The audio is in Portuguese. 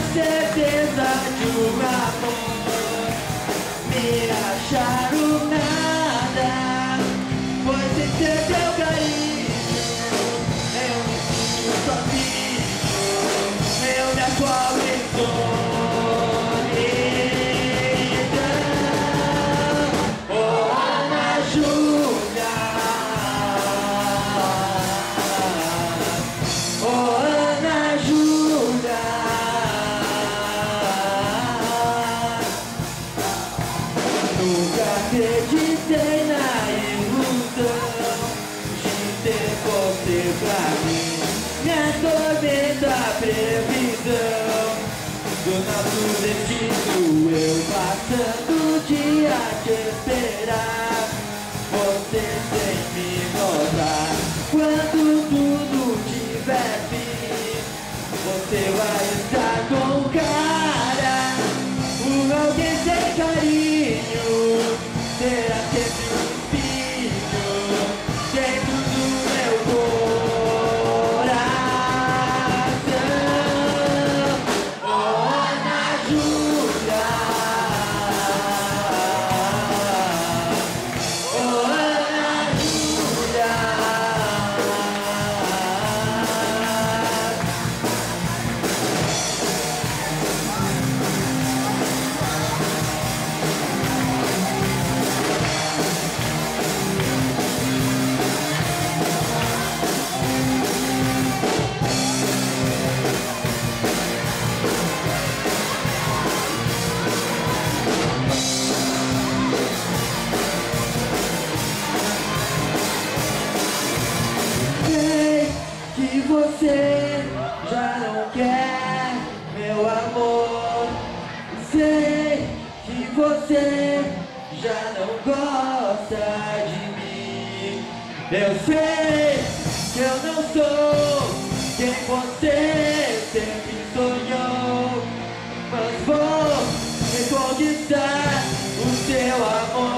certeza de um amor. Me acharam nada, pois sem ter teu carinho eu me sinto sozinho, eu me afogo em dor. Acreditei na ilusão de ter você pra mim. Me atormenta a previsão do nosso destino. Eu passando o dia a te esperar, você sem me notar. Quando tudo tiver fim, você vai estar com o cara, alguém sem carinho. Será sempre um filho dentro do meu coração. Oh, Ana Júlia, oh, Ana Júlia. Que você já não quer meu amor. Sei que você já não gosta de mim. Eu sei que eu não sou quem você sempre sonhou, mas vou reconquistar o seu amor.